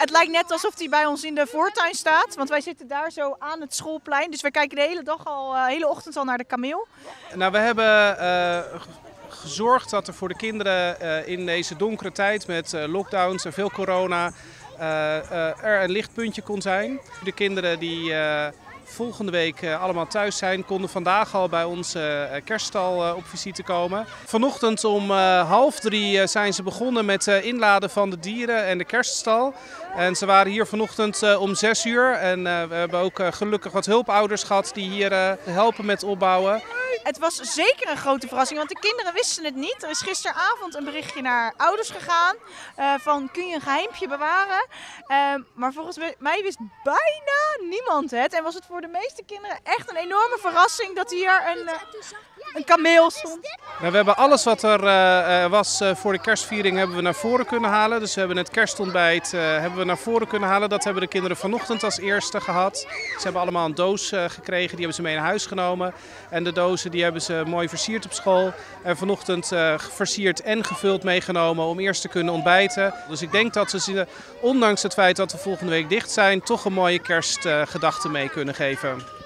het lijkt net alsof hij bij ons in de voortuin staat. Want wij zitten daar zo aan het schoolplein. Dus wij kijken de hele ochtend al naar de kameel. Nou, we hebben gezorgd dat er voor de kinderen in deze donkere tijd met lockdowns en veel corona er een lichtpuntje kon zijn. De kinderen die volgende week allemaal thuis zijn, konden vandaag al bij onze kerststal op visite komen. Vanochtend om 2:30 zijn ze begonnen met inladen van de dieren en de kerststal. En ze waren hier vanochtend om 6 uur. En we hebben ook gelukkig wat hulpouders gehad die hier helpen met opbouwen. Het was zeker een grote verrassing, want de kinderen wisten het niet. Er is gisteravond een berichtje naar ouders gegaan van kun je een geheimpje bewaren. Maar volgens mij wist bijna niemand het. En was het voor de meeste kinderen echt een enorme verrassing dat hier een kameel stond. Nou, we hebben alles wat er was voor de kerstviering hebben we naar voren kunnen halen. Dus we hebben het kerstontbijt hebben we naar voren kunnen halen. Dat hebben de kinderen vanochtend als eerste gehad. Ze hebben allemaal een doos gekregen, die hebben ze mee naar huis genomen. En de dozen die hebben ze mooi versierd op school. En vanochtend versierd en gevuld meegenomen om eerst te kunnen ontbijten. Dus ik denk dat ze, ondanks het feit dat we volgende week dicht zijn, toch een mooie kerstgedachte mee kunnen geven.